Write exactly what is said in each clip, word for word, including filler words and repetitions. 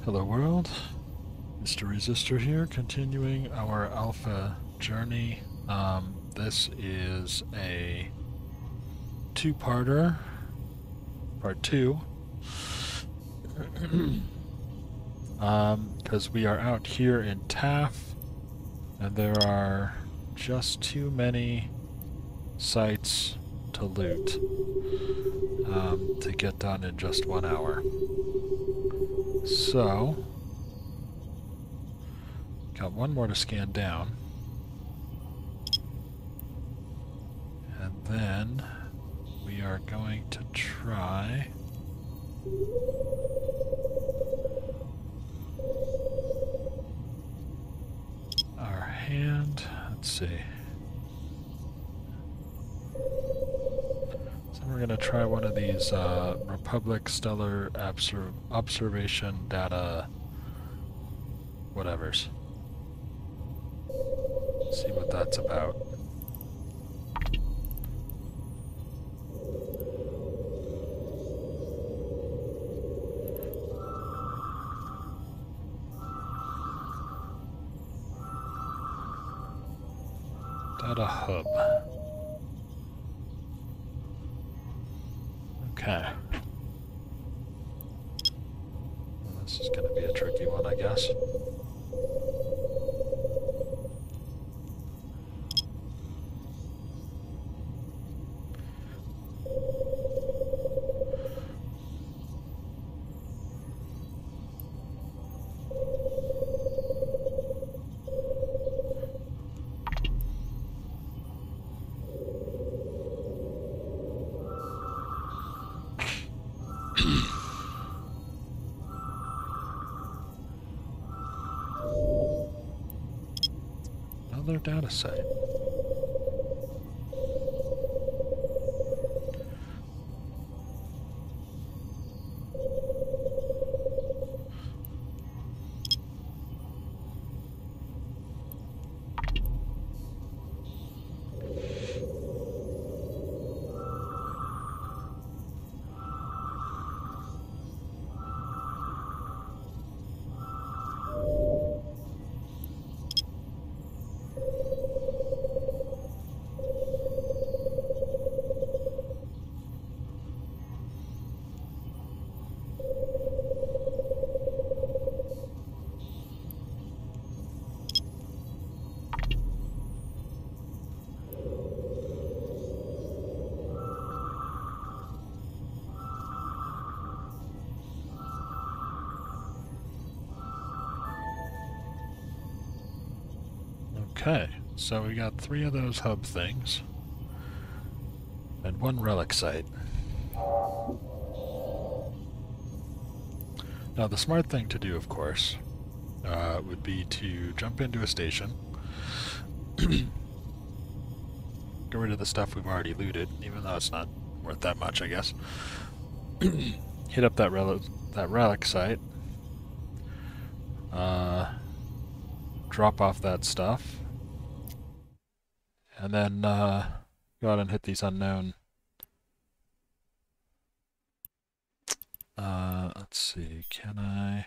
Hello world, Mister Resistor here, continuing our alpha journey. Um, this is a two-parter, part two, um, because we are out here in Taff, and there are just too many sites to loot um, to get done in just one hour. So, got one more to scan down. And then we are going to try our hand. Let's see. So we're going to try one of these uh, Republic Stellar Obser Observation Data whatevers. See what that's about. Data hub. Okay. Well, this is going to be a tricky one, I guess. Another data site. Okay, so we got three of those hub things, and one relic site. Now the smart thing to do, of course, uh, would be to jump into a station, get rid of the stuff we've already looted, even though it's not worth that much, I guess. Hit up that, rel that relic site, uh, drop off that stuff, and then uh, go out and hit these unknown. Uh, let's see, can I...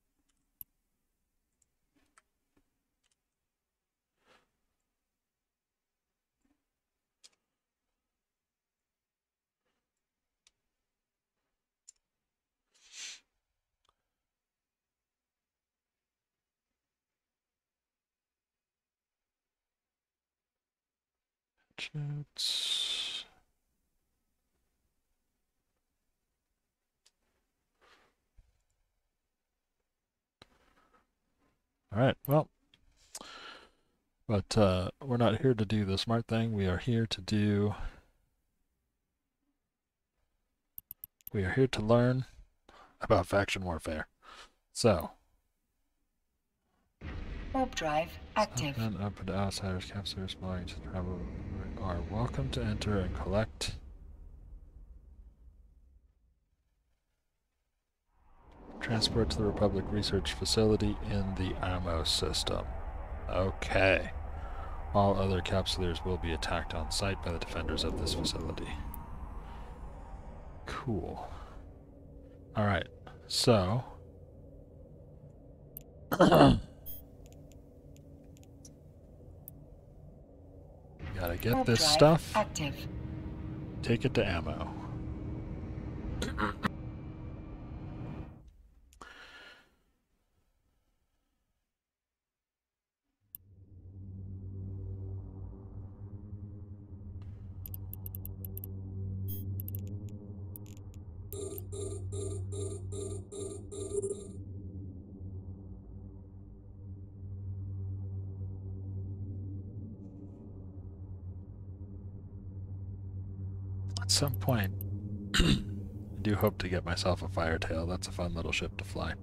Jets. Alright, well, but uh, we're not here to do the smart thing. We are here to do... We are here to learn about faction warfare. So... Warp drive active. And up to outsiders, capsules belonging to the travel are welcome to enter and collect transport to the Republic Research Facility in the ammo system. Okay. All other capsuleers will be attacked on sight by the defenders of this facility. Cool. Alright, so Gotta get Warp this drive stuff, active. take it to ammo. At some point, I do hope to get myself a Firetail. That's a fun little ship to fly.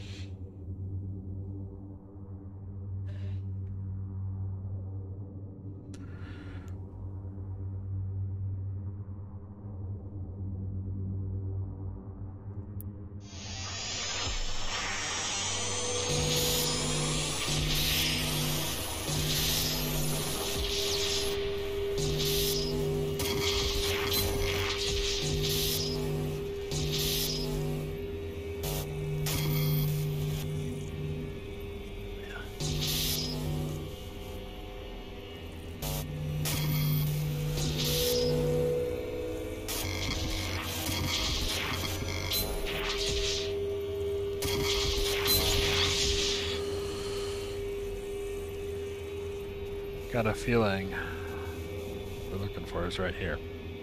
Got a feeling what we're looking for is right here.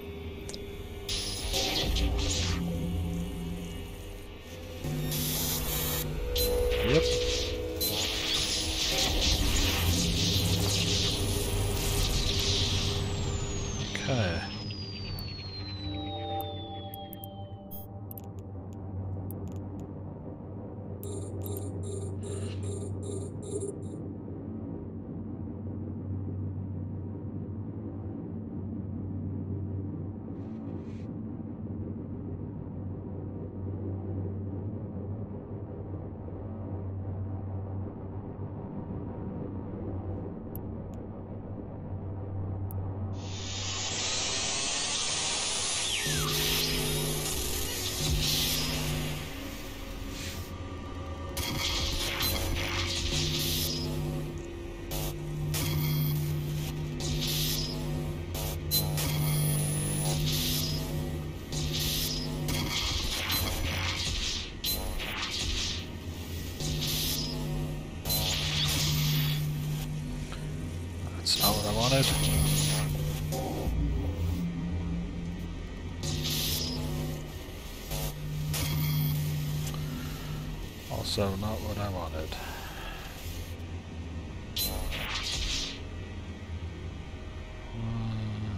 Yep. Okay. That's not what I wanted. Also not what I wanted. Hmm.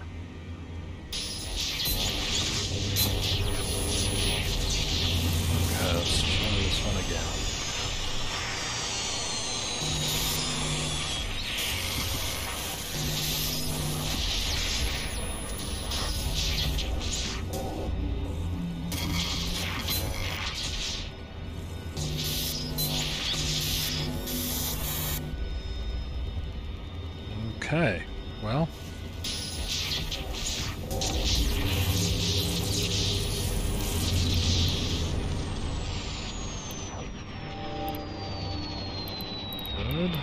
Okay, let's try this one again. Okay, well. Good.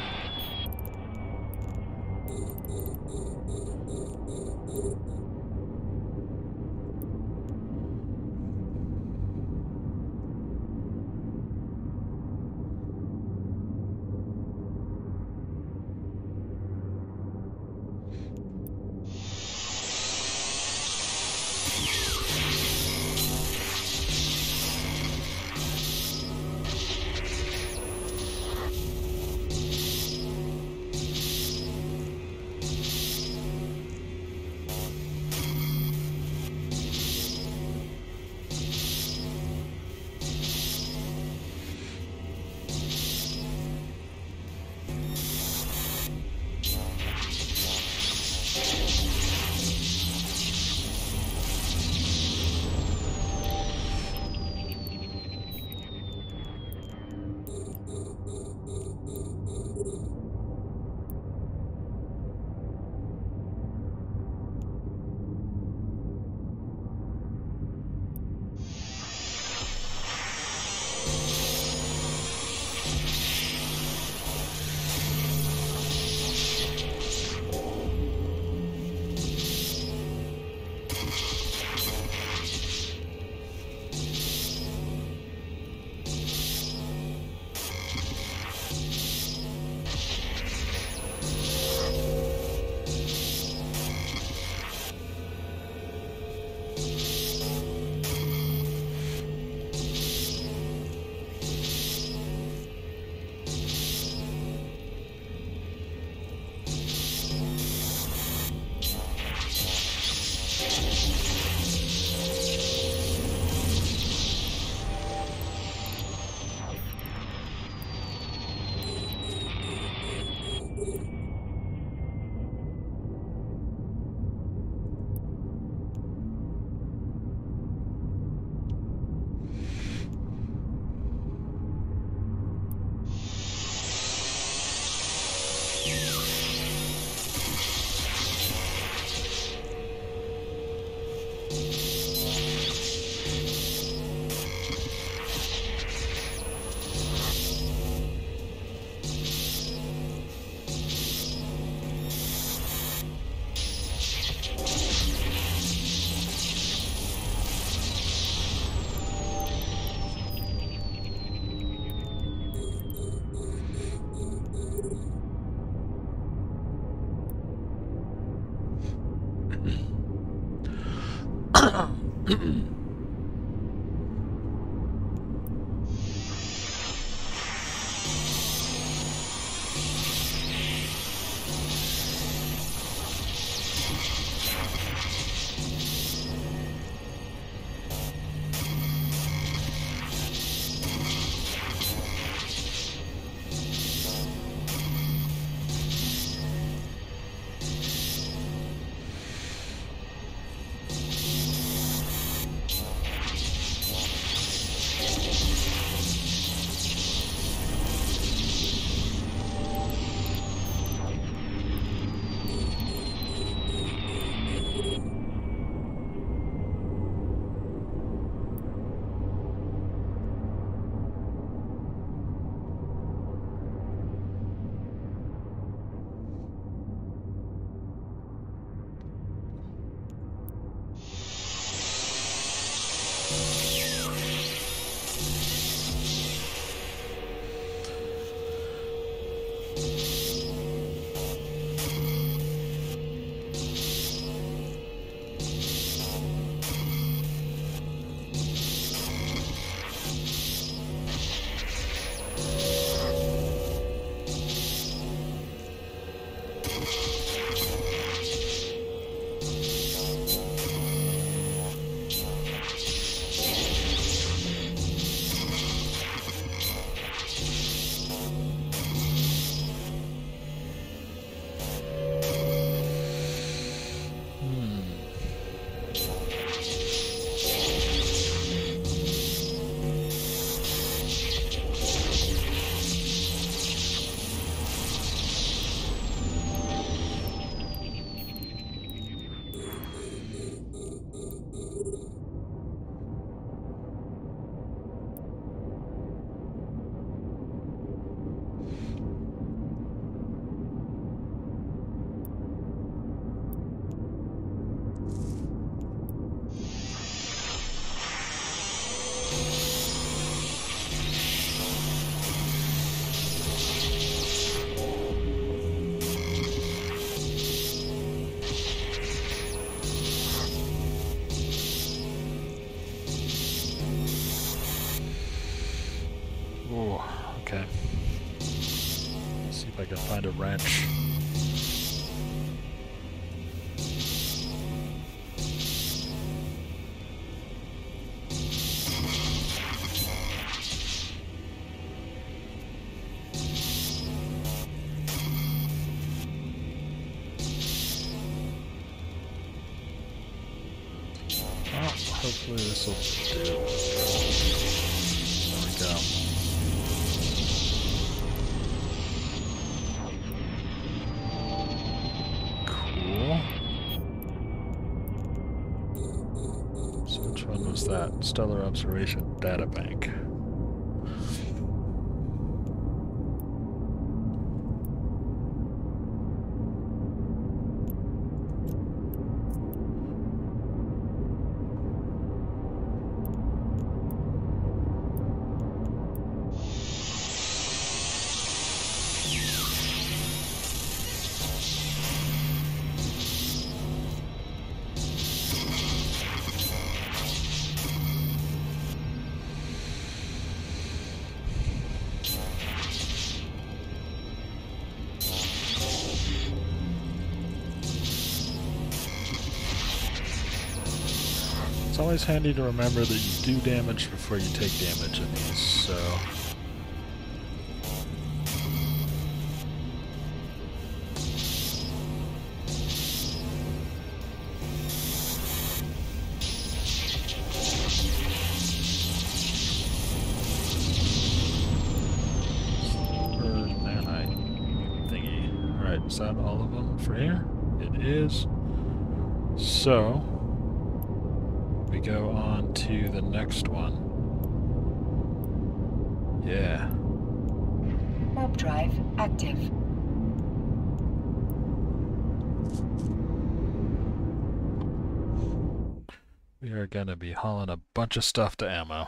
Okay. Let's see if I can find a wrench. Well, hopefully this will do. There we go. Was that Stellar Observation Data Bank? It's always handy to remember that you do damage before you take damage in these, so... Super nanite thingy. Alright, is that all of them for here? It is. So... we go on to the next one. Yeah. Warp drive active. We are gonna be hauling a bunch of stuff to ammo.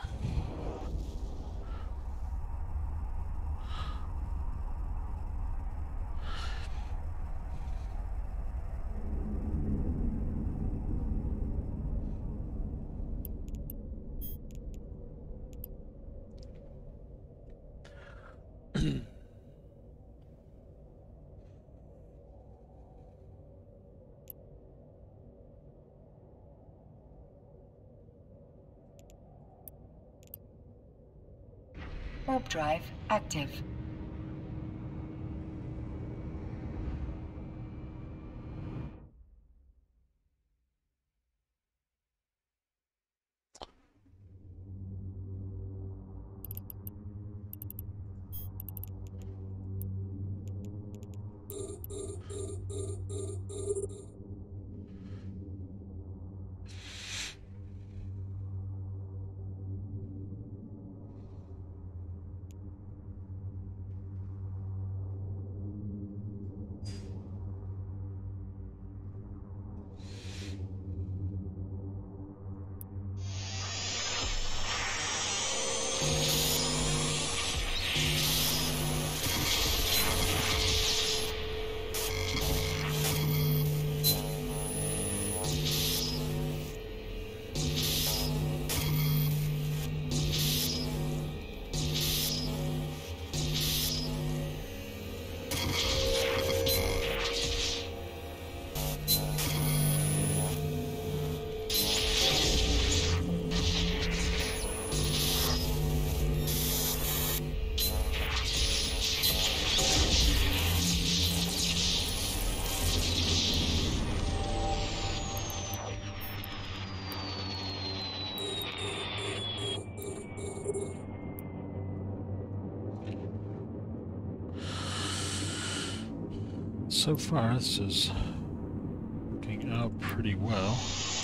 Warp drive active. So far, this is working out pretty well.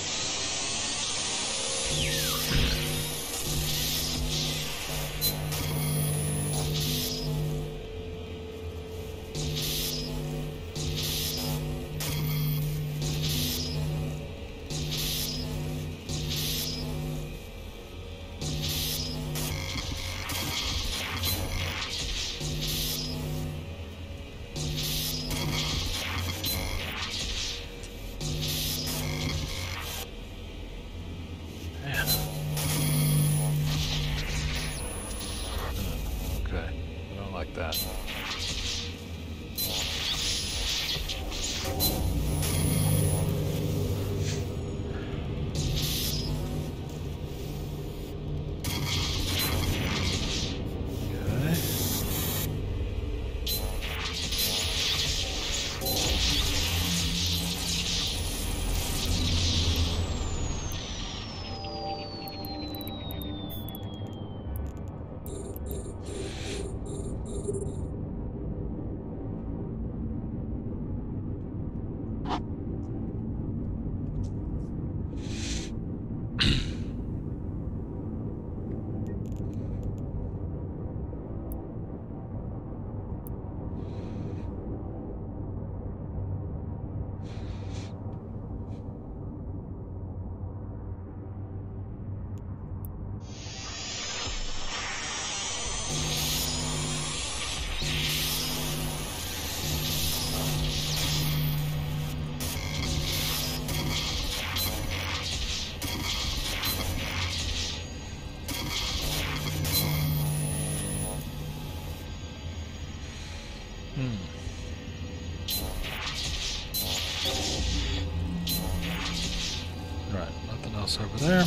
Over there.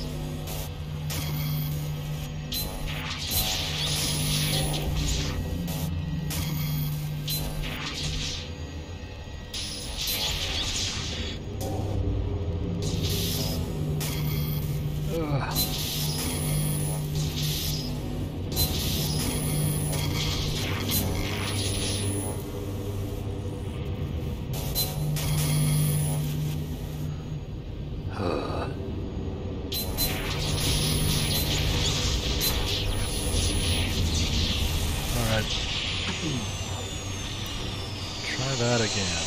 Ugh. Try that again.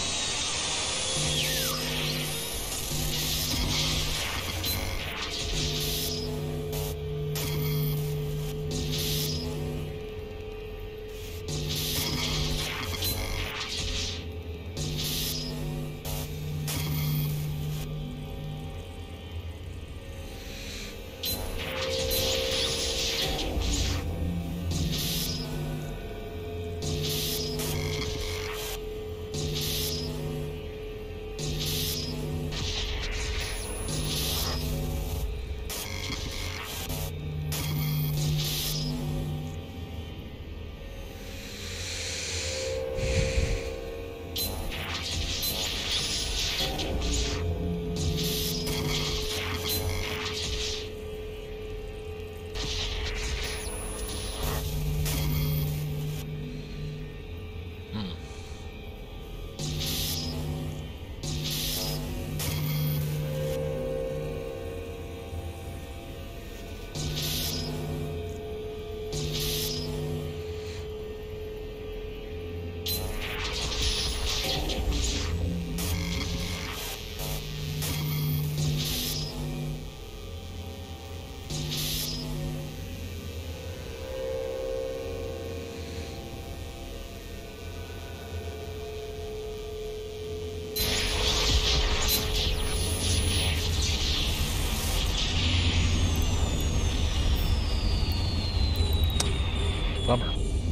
Bummer.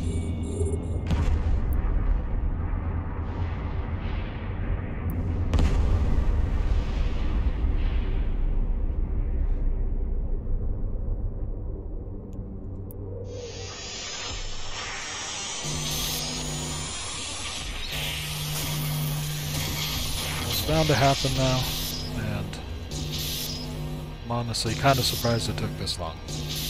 It's bound to happen now, and I'm honestly kind of surprised it took this long.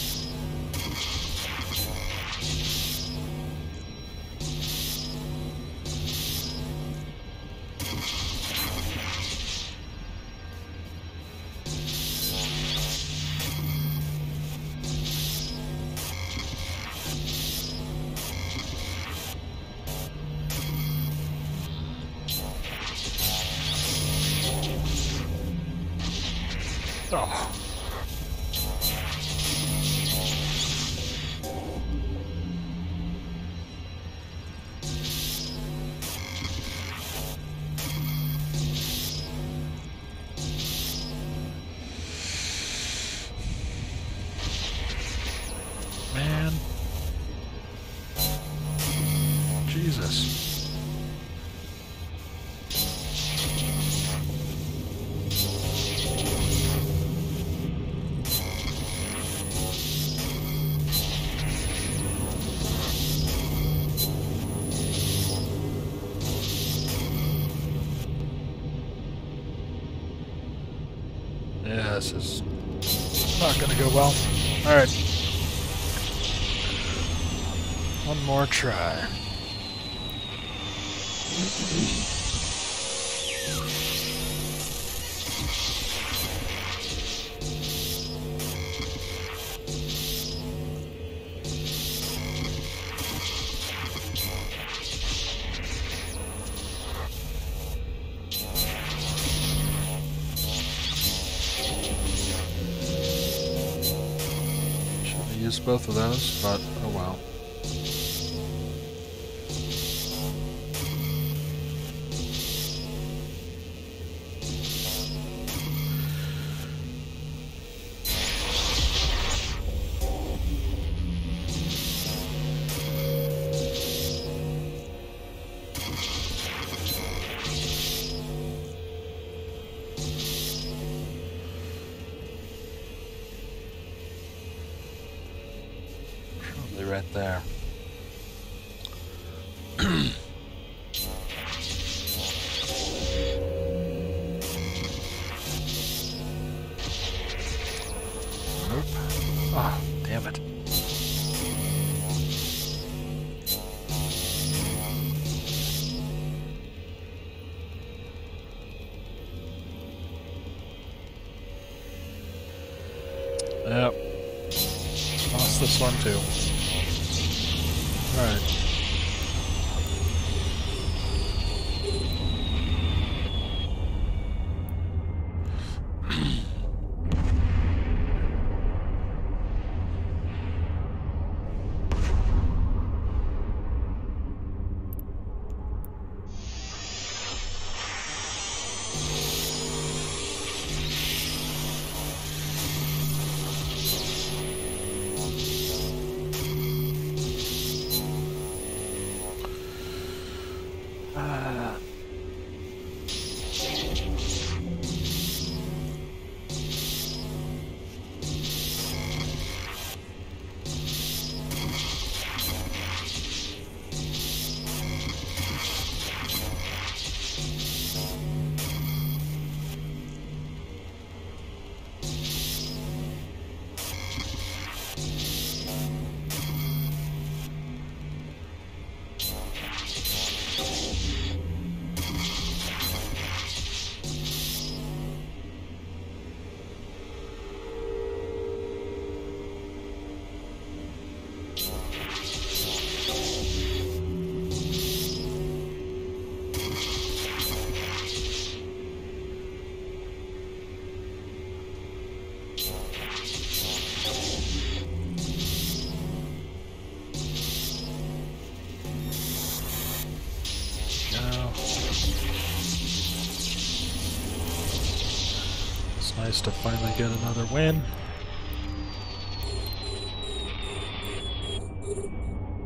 Oh. Man. Jesus. Yeah, this is not gonna go well. Alright. One more try. Use both of those, but oh well. Right there. Nope. Oh, damn it. Yep. Lost this one too. All right. Nice to finally get another win.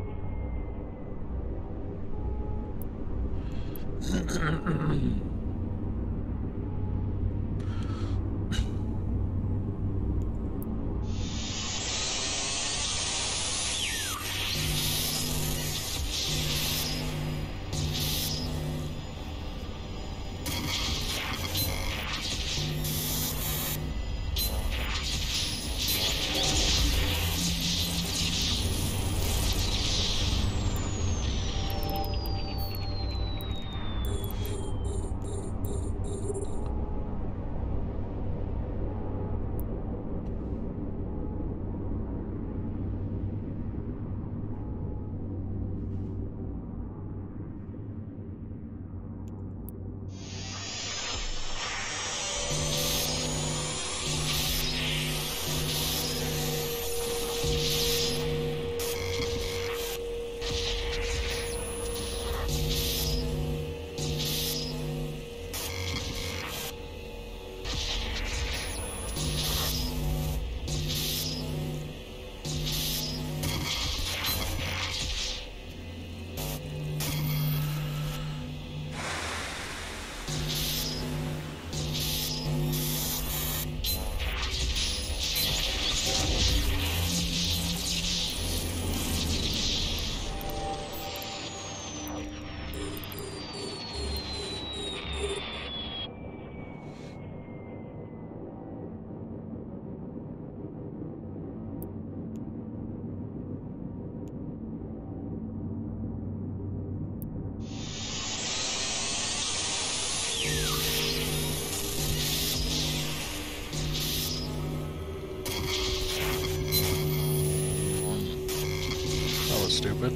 was stupid.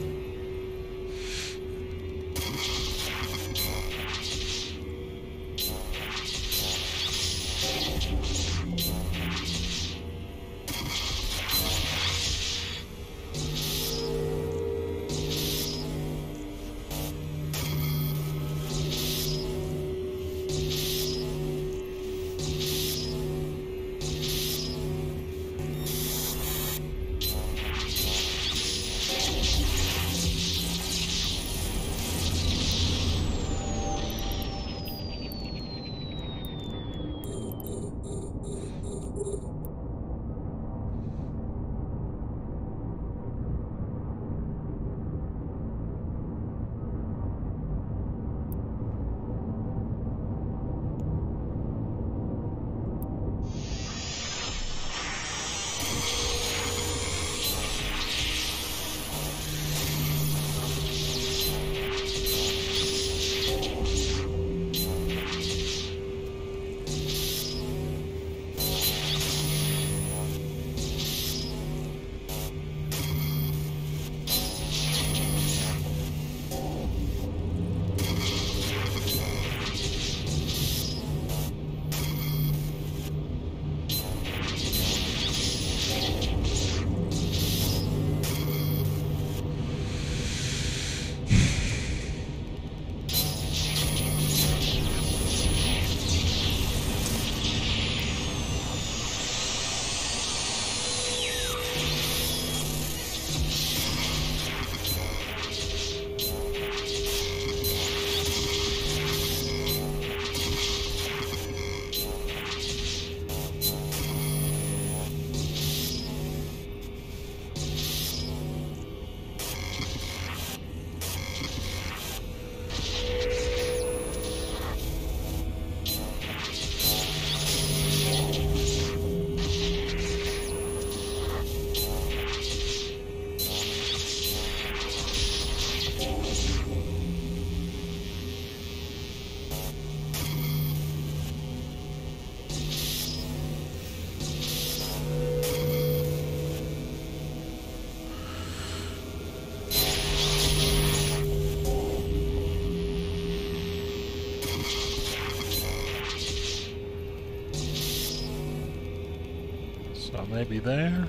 So maybe there,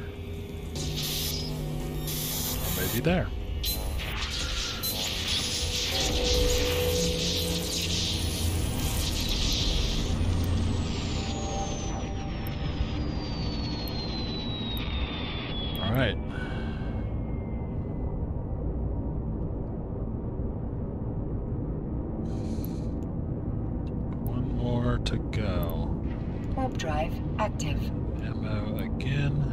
or maybe there. All right. One more to go. Warp drive active. Ammo again.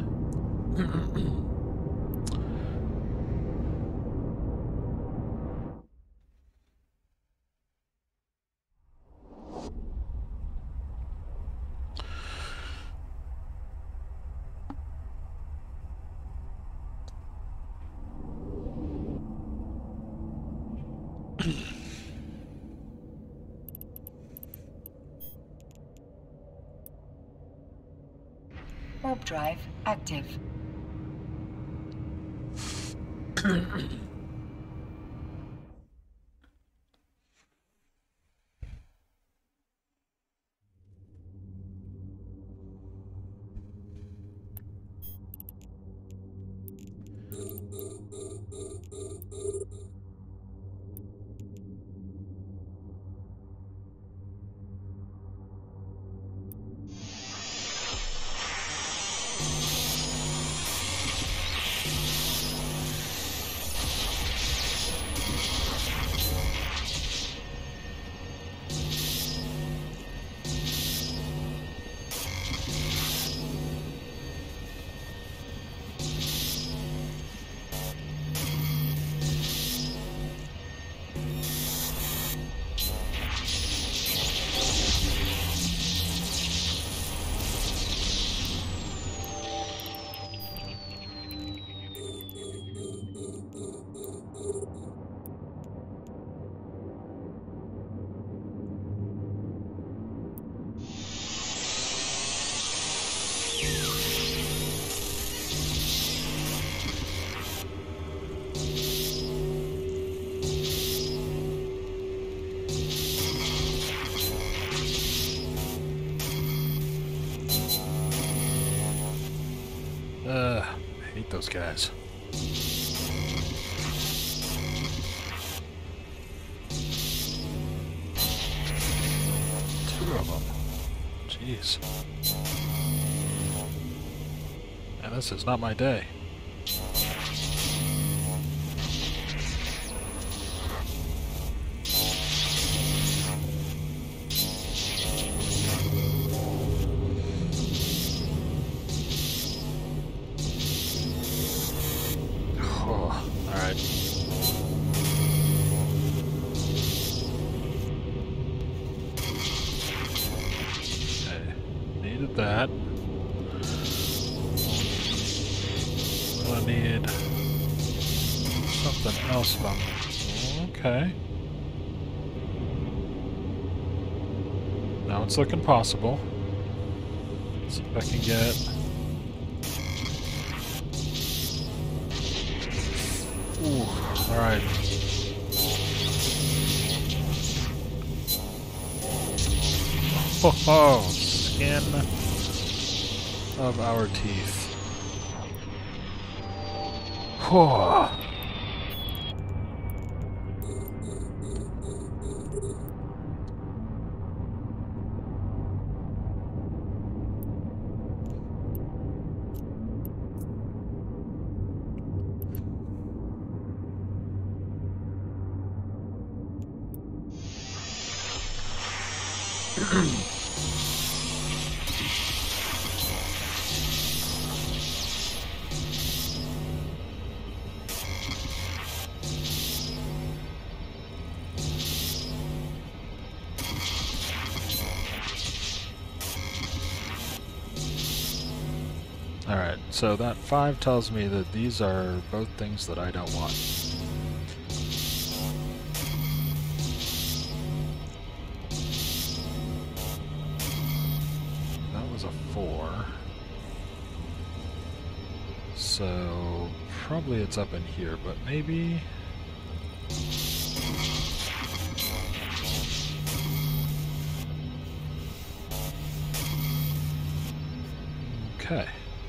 Warp drive active. Ugh, I hate those guys. Two of them. Jeez. And this is not my day. That. Well, I need something else from. Okay. Now it's looking possible. Let's see if I can get. Ooh, alright. Ho ho! Skin of our teeth. Whew. Alright, so that five tells me that these are both things that I don't want. That was a four. So probably it's up in here, but maybe... Okay.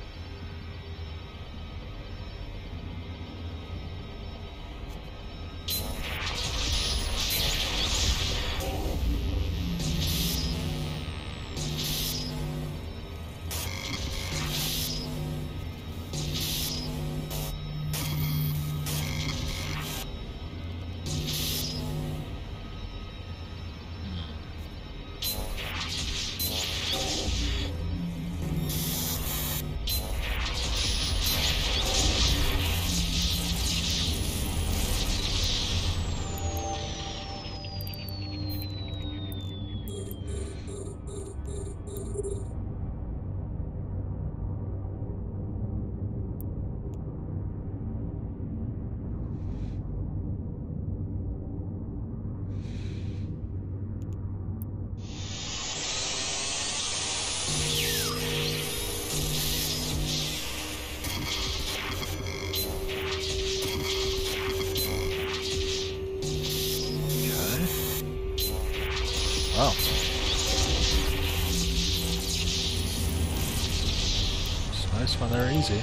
Oh. It's nice when they're easy.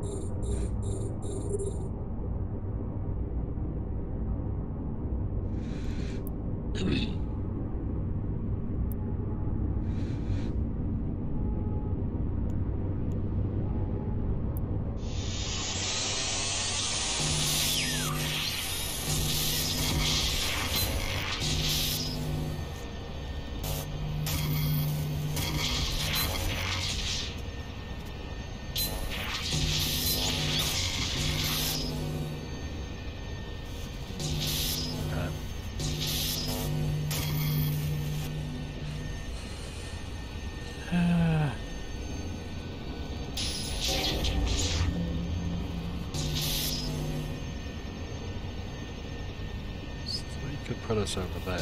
Could put us over there.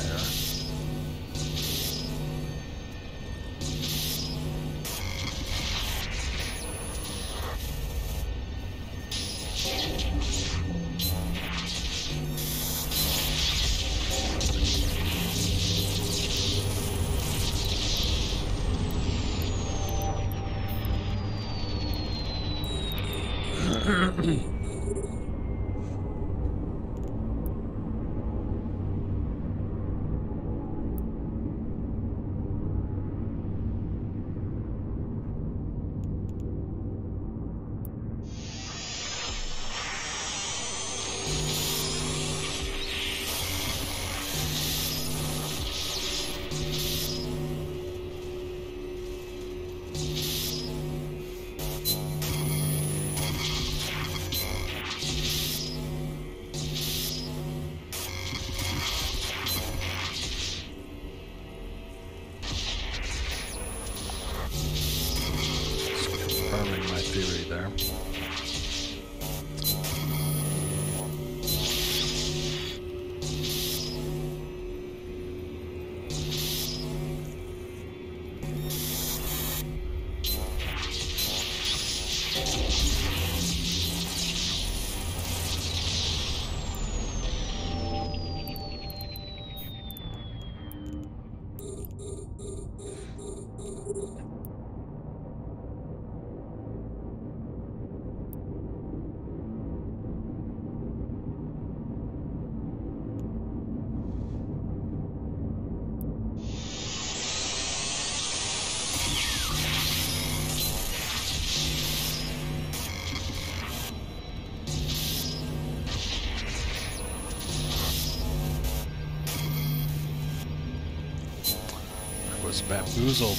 Was bamboozled.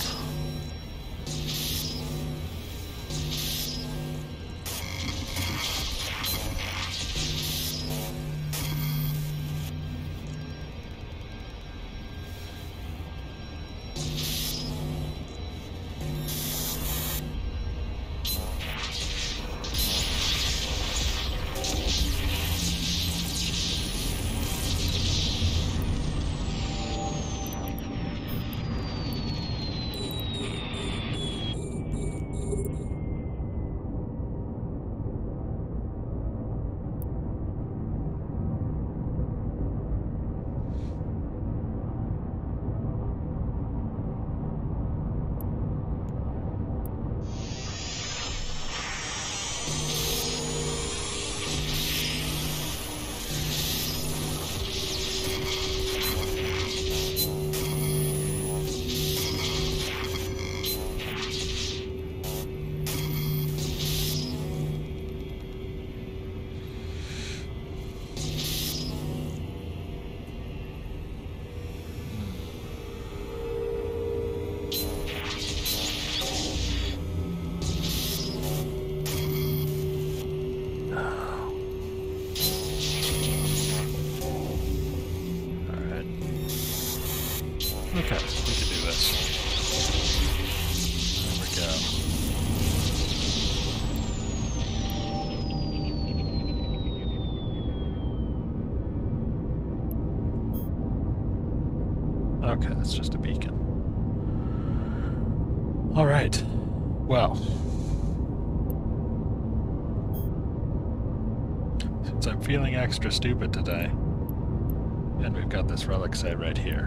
Okay, we can do this. There we go. Okay, that's just a beacon. All right. Well, since I'm feeling extra stupid today, and we've got this relic site right here.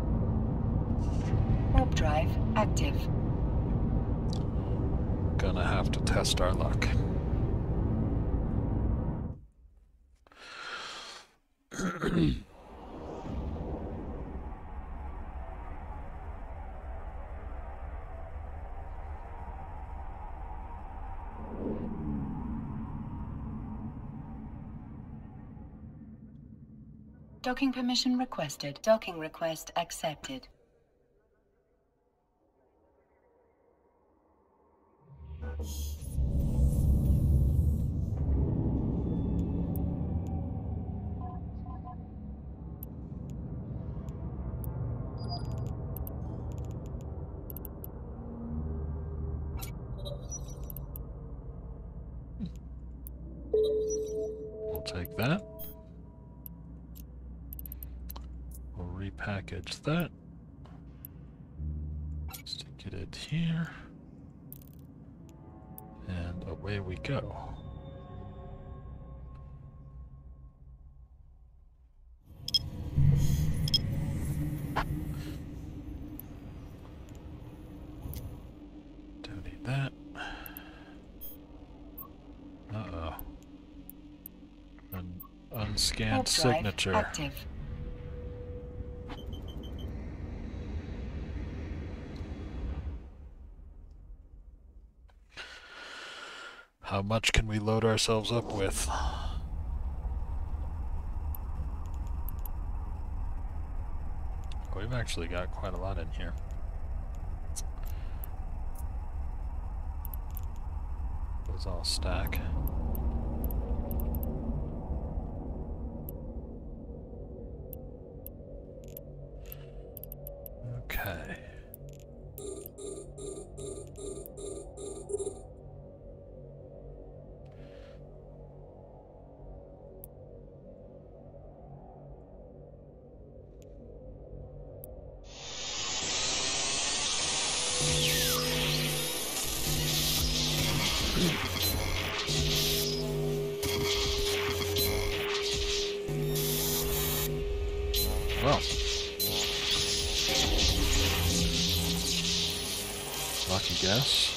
Warp drive active. Gonna have to test our luck. Docking permission requested. Docking request accepted. We'll take that. We'll repackage that. Stick it in here. And away we go. Don't need that. Uh-oh. An unscanned Warp drive signature. active. How much can we load ourselves up with? We've actually got quite a lot in here. Those all stack. Okay. Well, lucky guess.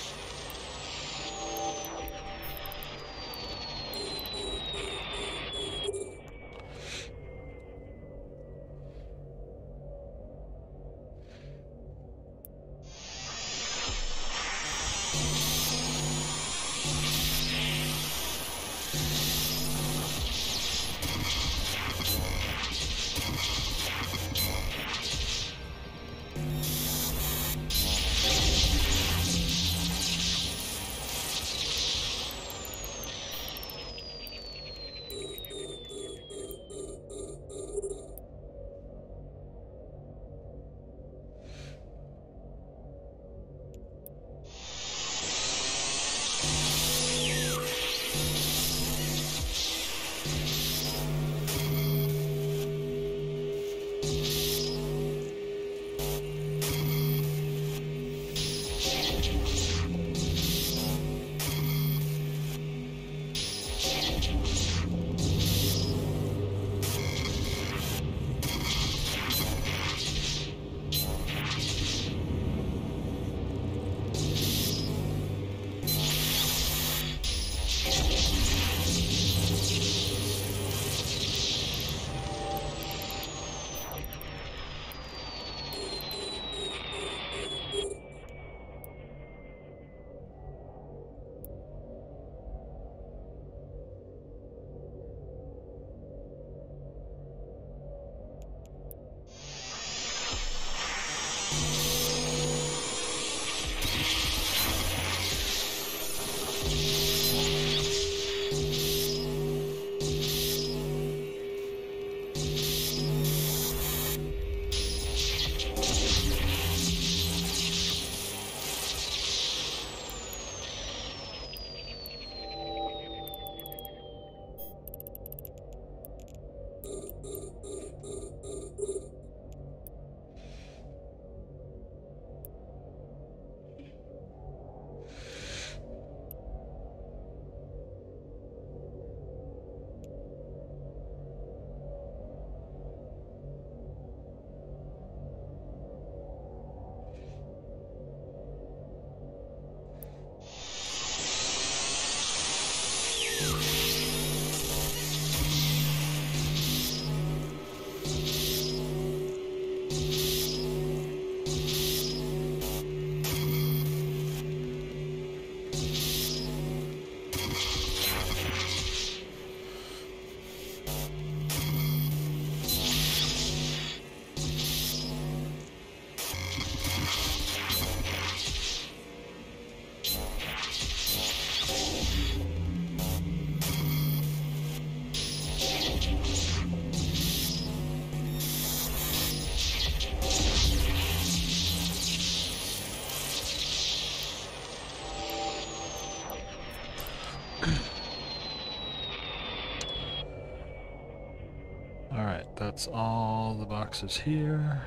Alright, that's all the boxes here.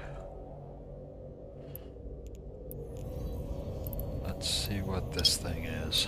Let's see what this thing is.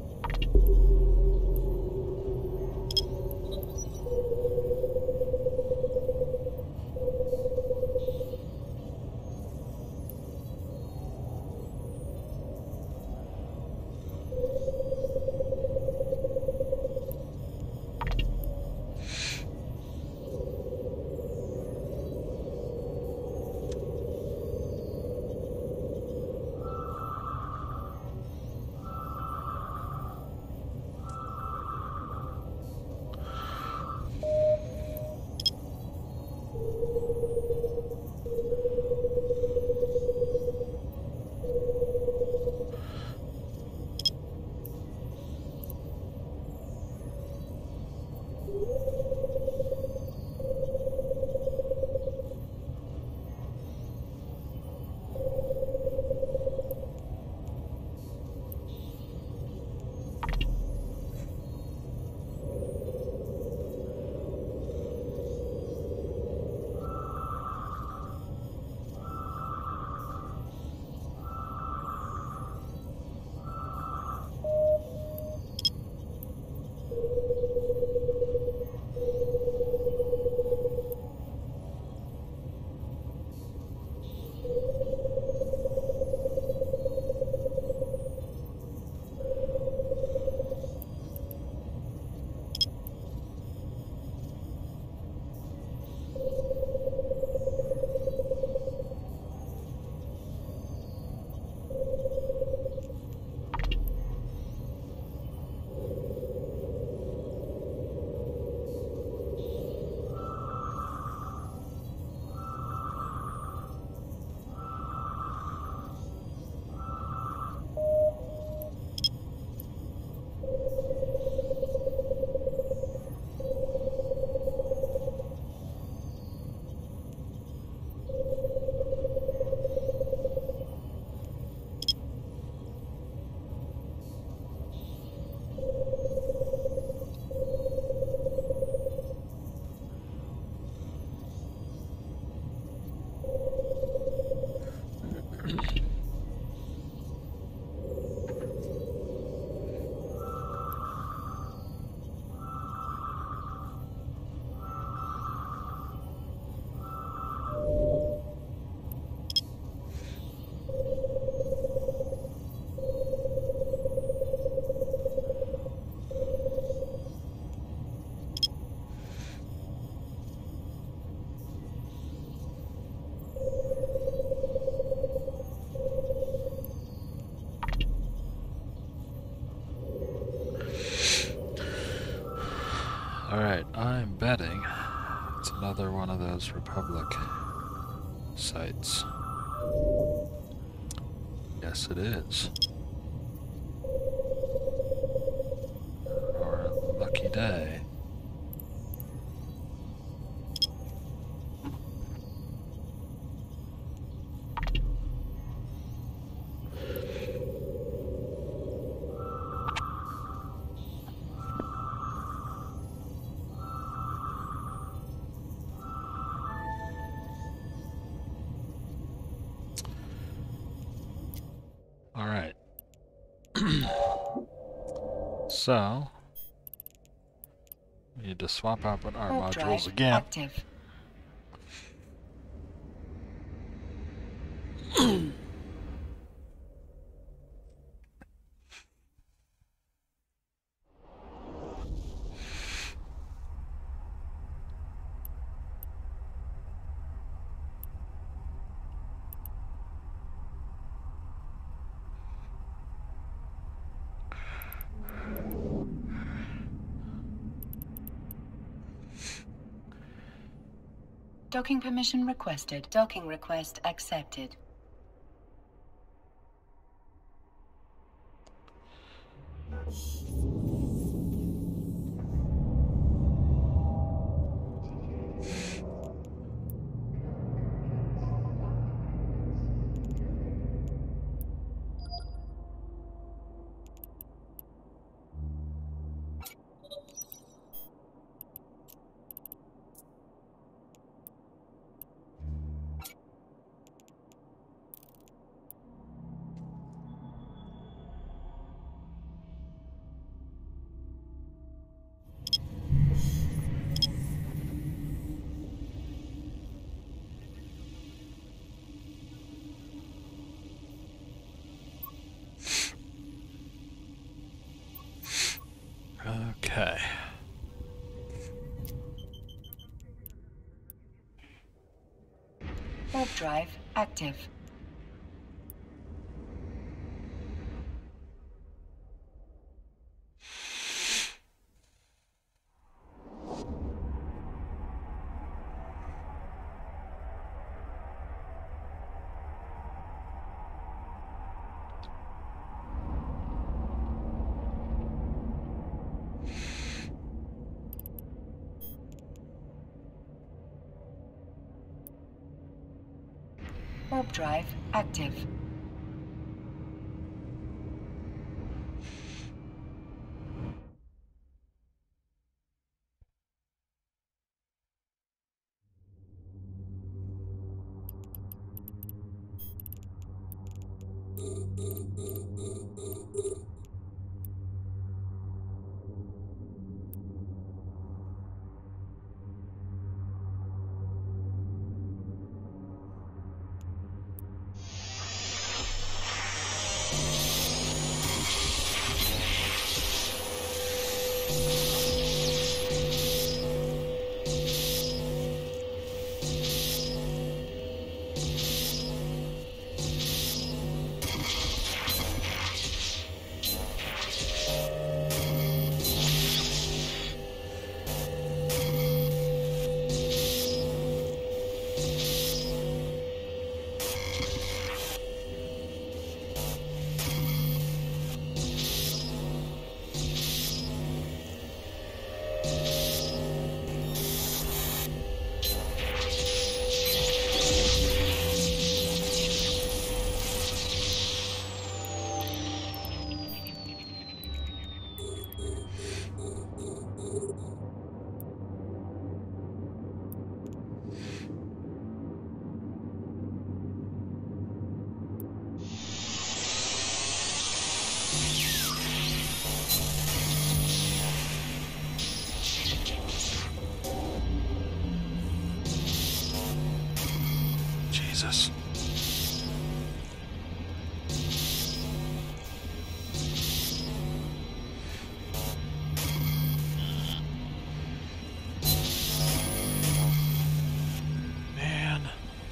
Alright, I'm betting it's another one of those Republic sites. Yes, it is. Or a lucky day. Alright. So, we need to swap out our Warp modules drive again. Active. Docking permission requested. Docking request accepted. Okay. Warp drive active. Warp drive active. Jesus. Man.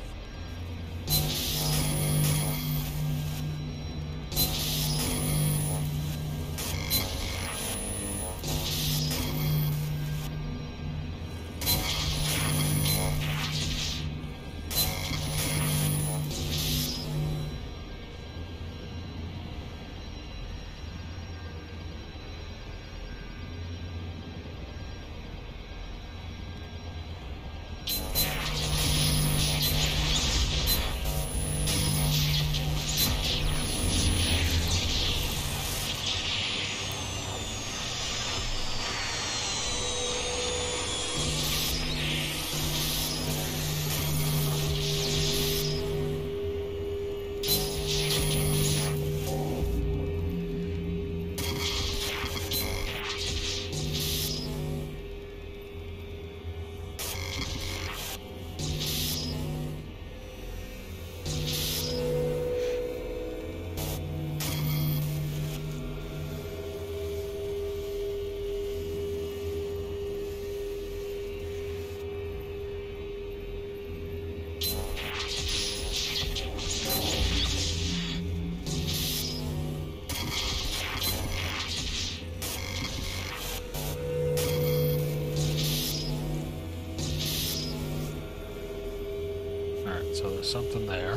Alright, so there's something there.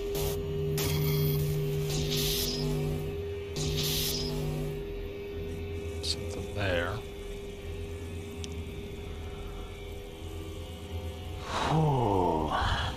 Something there. Whew.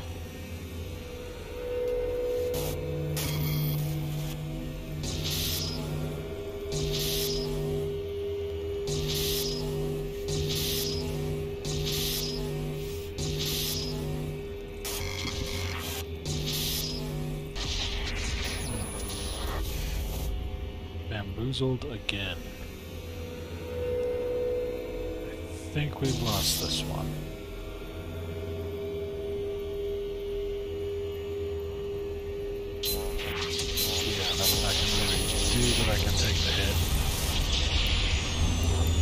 Bamboozled again. I think we've lost this one. Yeah, nothing I can really do, but I can take the hit.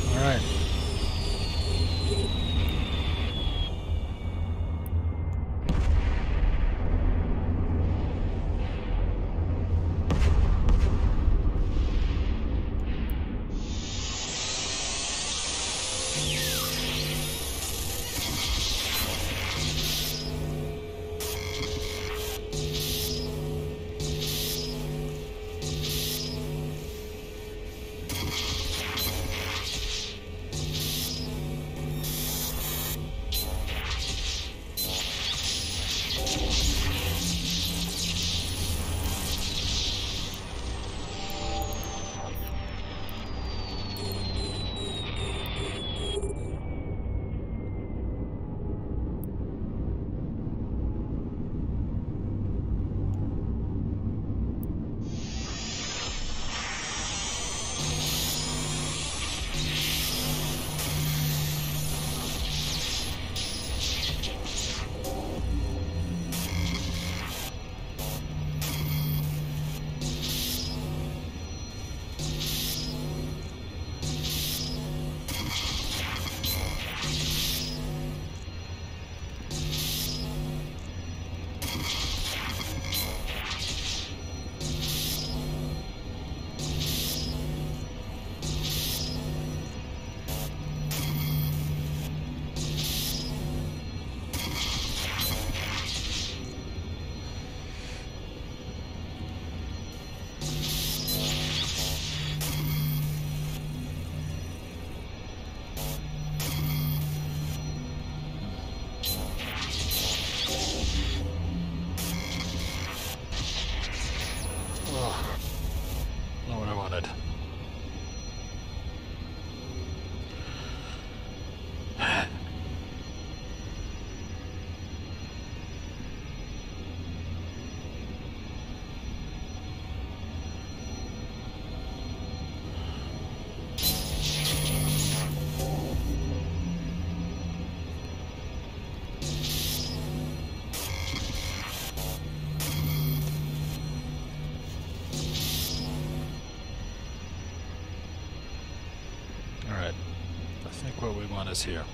What we want is here.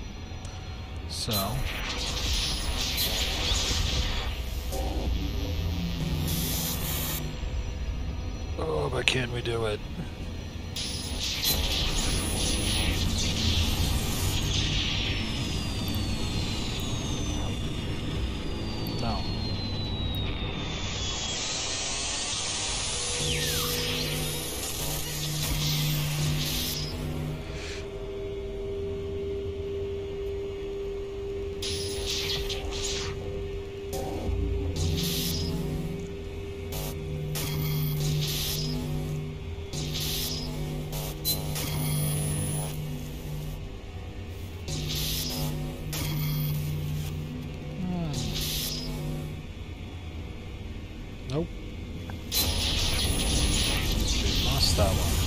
So oh, but can we do it? No. Nope. We lost that one.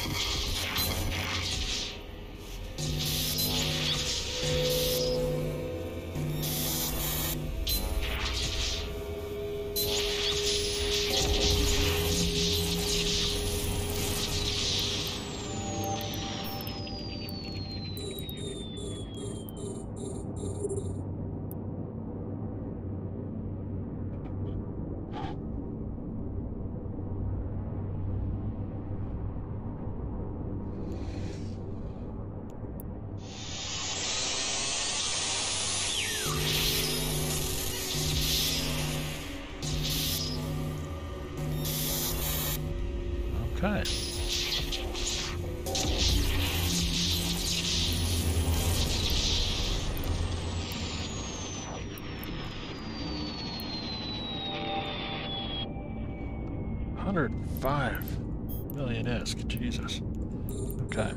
Okay. one hundred five million ISK, Jesus. Okay.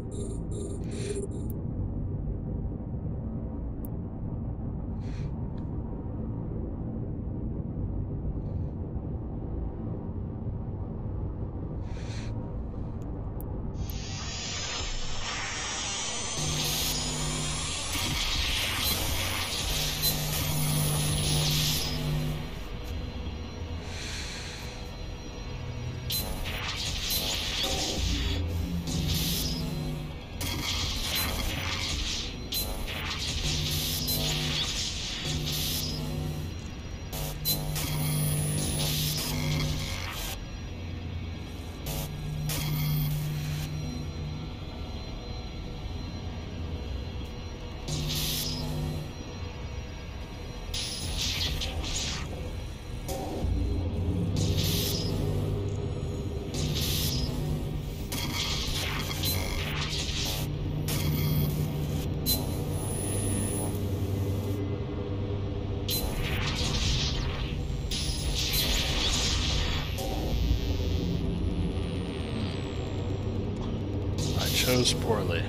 Chose poorly.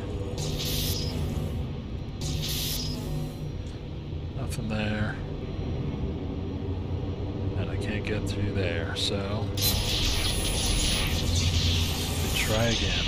Nothing there. And I can't get through there, so we try again.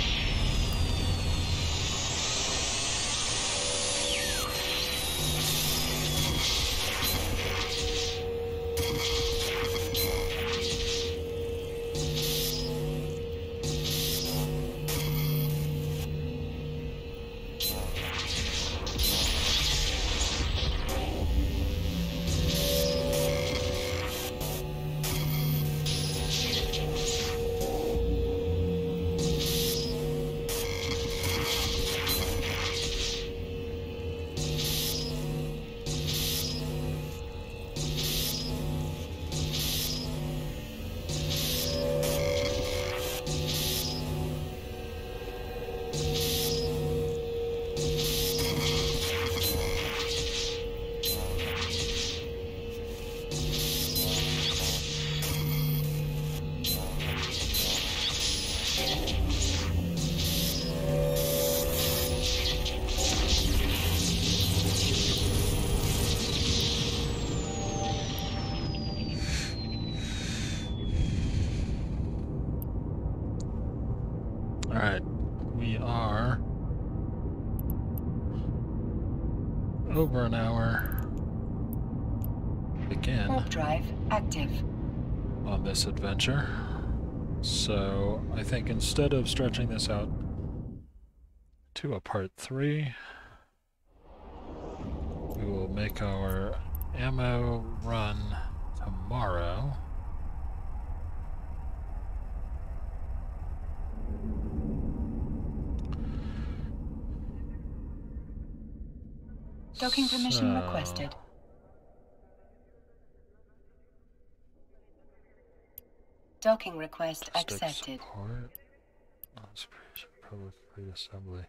Alright, we are over an hour again Warp drive active. on this adventure. So I think instead of stretching this out to a part three, we will make our ammo run tomorrow. Docking permission So- requested. Docking request Stick accepted. support, non-separation, public fleet assembly.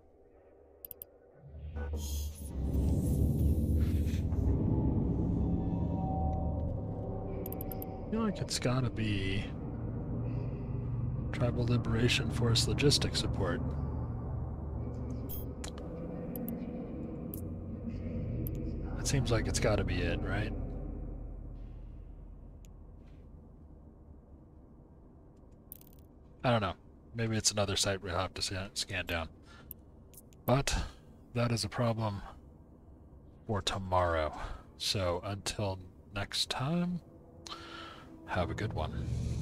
I feel like it's gotta be Tribal Liberation Force logistics support. It seems like it's gotta be it, right? I don't know. maybe it's another site we'll have to scan, scan down. But that is a problem for tomorrow. So until next time, have a good one.